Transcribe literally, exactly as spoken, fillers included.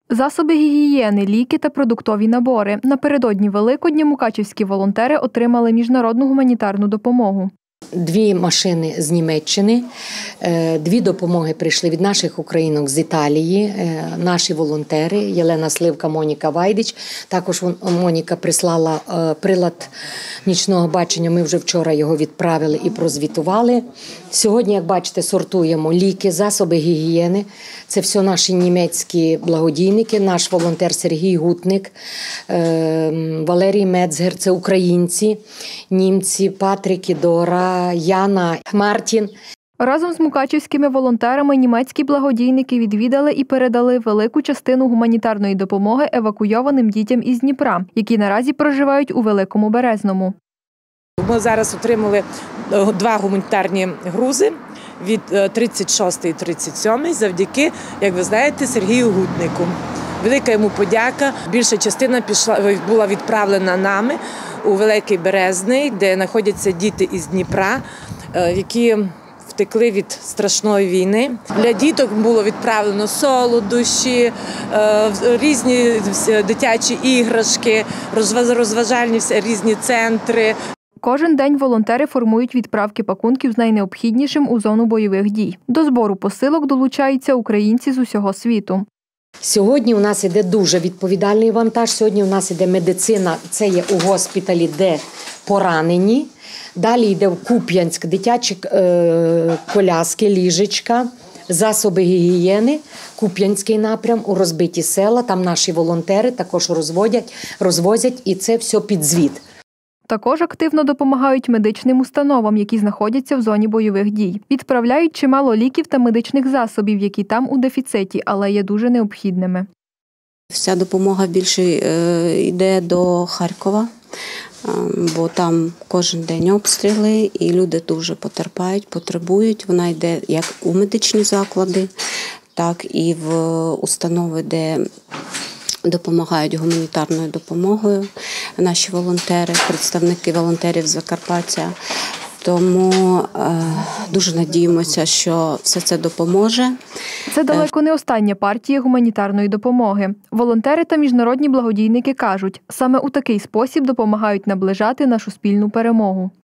Засоби гігієни, ліки та продуктові набори. Напередодні Великодня мукачівські волонтери отримали міжнародну гуманітарну допомогу. Дві машини з Німеччини, дві допомоги прийшли від наших українок з Італії, наші волонтери Єлена Сливка, Моніка Вайдич. Також Моніка прислала прилад нічного бачення, ми вже вчора його відправили і прозвітували. Сьогодні, як бачите, сортуємо ліки, засоби гігієни. Це все наші німецькі благодійники, наш волонтер Сергій Гутник, Валерій Мецгер, це українці, німці, Патрік, Ідора, Яна, Мартін. Разом з мукачівськими волонтерами німецькі благодійники відвідали і передали велику частину гуманітарної допомоги евакуйованим дітям із Дніпра, які наразі проживають у Великому Березному. Ми зараз отримали два гуманітарні грузи від тридцять шостої і тридцять сьомої завдяки, як ви знаєте, Сергію Гутнику. Велика йому подяка. Більша частина пішла, була відправлена нами у Великий Березний, де знаходяться діти із Дніпра, які втекли від страшної війни. Для діток було відправлено солодощі, різні дитячі іграшки, розважальні різні центри. Кожен день волонтери формують відправки пакунків з найнеобхіднішим у зону бойових дій. До збору посилок долучаються українці з усього світу. Сьогодні у нас іде дуже відповідальний вантаж. Сьогодні у нас іде медицина, це є у госпіталі, де поранені. Далі йде в Куп'янськ дитячі е, коляски, ліжечка, засоби гігієни, Куп'янський напрям, у розбиті села. Там наші волонтери також розводять, розвозять, і це все під звіт. Також активно допомагають медичним установам, які знаходяться в зоні бойових дій. Відправляють чимало ліків та медичних засобів, які там у дефіциті, але є дуже необхідними. Вся допомога більше йде до Харкова, бо там кожен день обстріли і люди дуже потерпають, потребують. Вона йде як у медичні заклади, так і в установи, де допомагають гуманітарною допомогою наші волонтери, представники волонтерів з Закарпаття. Тому е, дуже надіємося, що все це допоможе. Це далеко не остання партія гуманітарної допомоги. Волонтери та міжнародні благодійники кажуть, саме у такий спосіб допомагають наближати нашу спільну перемогу.